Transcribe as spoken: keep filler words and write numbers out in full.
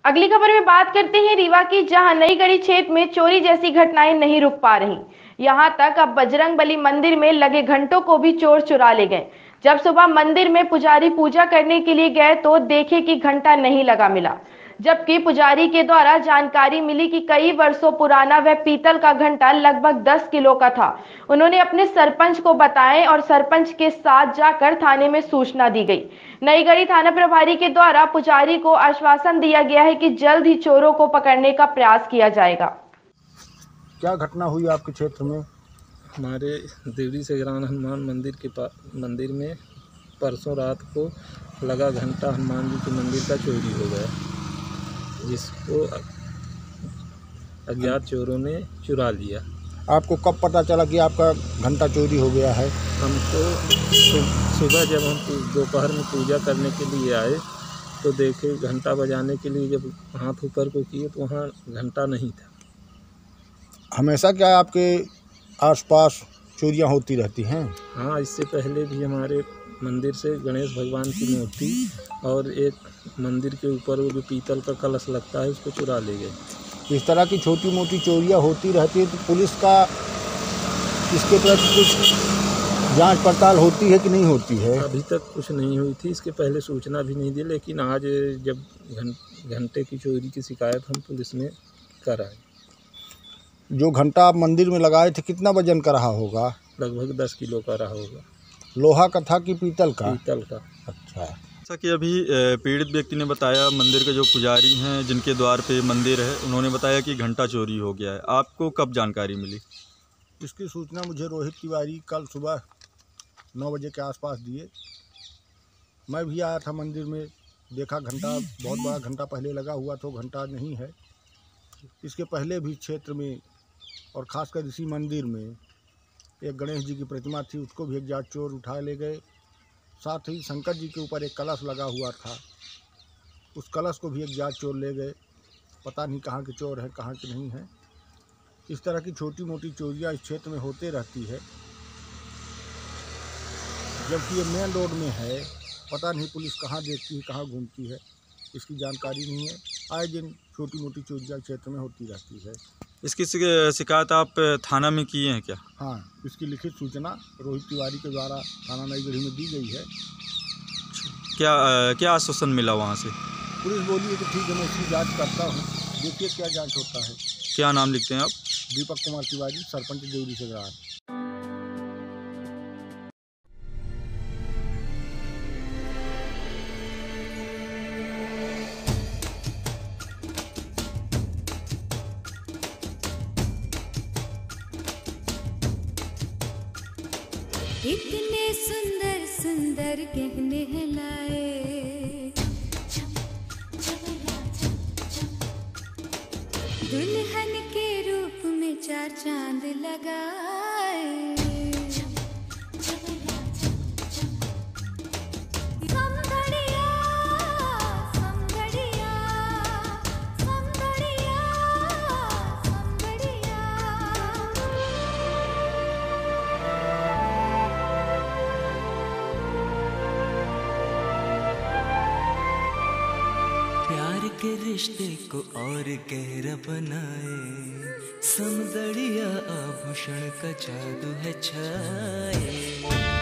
अगली खबर में बात करते हैं रीवा की, जहां नई गढ़ी क्षेत्र में चोरी जैसी घटनाएं नहीं रुक पा रही। यहां तक अब बजरंगबली मंदिर में लगे घंटों को भी चोर चुरा ले गए। जब सुबह मंदिर में पुजारी पूजा करने के लिए गए तो देखे कि घंटा नहीं लगा मिला, जबकि पुजारी के द्वारा जानकारी मिली कि कई वर्षों पुराना वह पीतल का घंटा लगभग दस किलो का था। उन्होंने अपने सरपंच को बताएं और सरपंच के साथ जाकर थाने में सूचना दी गई। नई गढ़ी थाना प्रभारी के द्वारा पुजारी को आश्वासन दिया गया है कि जल्द ही चोरों को पकड़ने का प्रयास किया जाएगा। क्या घटना हुई आपके क्षेत्र में? हमारे देवरी से ग्राम हनुमान मंदिर के पास मंदिर में परसों रात को लगा घंटा हनुमान जी के मंदिर का चोरी हो गया, जिसको अज्ञात चोरों ने चुरा लिया। आपको कब पता चला कि आपका घंटा चोरी हो गया है? हमको सुबह जब हम दोपहर में पूजा करने के लिए आए तो देखे घंटा बजाने के लिए जब हाथ ऊपर को किए तो वहाँ घंटा नहीं था। हमेशा क्या आपके आसपास चोरियां होती रहती हैं? हाँ, इससे पहले भी हमारे मंदिर से गणेश भगवान की मूर्ति और एक मंदिर के ऊपर वो जो पीतल का कलश लगता है उसको चुरा ले गए। इस तरह की छोटी मोटी चोरियां होती रहती है तो पुलिस का इसके प्रति कुछ जांच पड़ताल होती है कि नहीं होती है? अभी तक कुछ नहीं हुई थी, इसके पहले सूचना भी नहीं दी, लेकिन आज जब घं, घंटे की चोरी की शिकायत हम पुलिस में कराए। जो घंटा आप मंदिर में लगाए थे कितना वजन का रहा होगा? लगभग दस किलो का रहा होगा। लोहा का था कि पीतल का? पीतल का। अच्छा। जैसा कि अभी पीड़ित व्यक्ति ने बताया, मंदिर के जो पुजारी हैं जिनके द्वार पे मंदिर है, उन्होंने बताया कि घंटा चोरी हो गया है। आपको कब जानकारी मिली? इसकी सूचना मुझे रोहित तिवारी कल सुबह नौ बजे के आसपास दिए। मैं भी आया था मंदिर में, देखा घंटा बहुत बड़ा घंटा पहले लगा हुआ तो घंटा नहीं है। इसके पहले भी क्षेत्र में और ख़ासकर इसी मंदिर में एक गणेश जी की प्रतिमा थी, उसको भी एक जाट चोर उठा ले गए। साथ ही शंकर जी के ऊपर एक कलश लगा हुआ था, उस कलश को भी एक जाट चोर ले गए। पता नहीं कहाँ के चोर हैं कहाँ के नहीं हैं। इस तरह की छोटी मोटी चोरियाँ इस क्षेत्र में होते रहती है, जबकि ये मेन रोड में है। पता नहीं पुलिस कहाँ देखती है कहाँ घूमती है, इसकी जानकारी नहीं है। आए दिन छोटी मोटी चोरियाँ क्षेत्र में होती रहती है। इसकी शिकायत आप थाना में किए हैं क्या? हाँ, इसकी लिखित सूचना रोहित तिवारी के द्वारा थाना नई गढ़ी में दी गई है। क्या क्या आश्वासन मिला वहाँ से? पुलिस बोली है कि ठीक है मैं इसकी जांच करता हूँ, देखिए क्या जांच होता है। क्या नाम लिखते हैं आप? दीपक कुमार तिवारी, सरपंच देवरी से ग्राम। इतने सुंदर सुंदर गहने हैं लाए, दुल्हन के रूप में चार चांद लगाए। समगड़िया समगड़िया समगड़िया समगड़िया। प्यार के रिश्ते को और गहरा बनाए, समदड़िया आभूषण का जादू है छाए।